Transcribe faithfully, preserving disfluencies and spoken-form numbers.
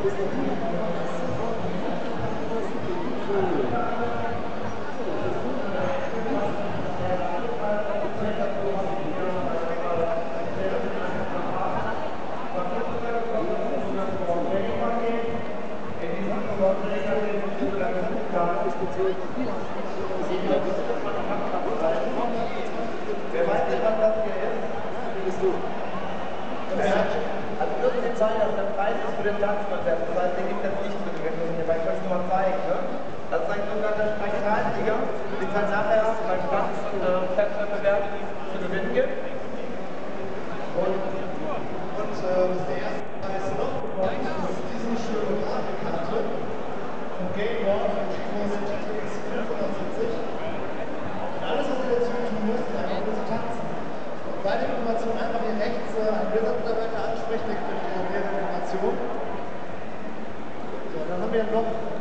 Wer weiß nicht, was das hier ist? Bist du? Also irgendein Zeichen auf der Preis ist für den Tanzkonzert. Das heißt, den gibt es nicht für die Rechnung hier, weil ich kann es nur mal zeigen. Ne? Das ist ein sogenannter Spektralsieger, die es dann nachher beim Tanzwettbewerb zu gewinnen gibt. Und, und äh, das ist der erste Preis noch. Das ist diese schöne Grafikkarte von Game Board von GeForce G T X fünfhundertsiebzig. Und alles, was ihr dazu tun müsst, ist einfach nur zu tanzen. Und bei der Information einfach hier rechts äh, einen Blizzard-Mitarbeiter ansprechen, der gibt euch mehrere Informationen. So, dann haben wir noch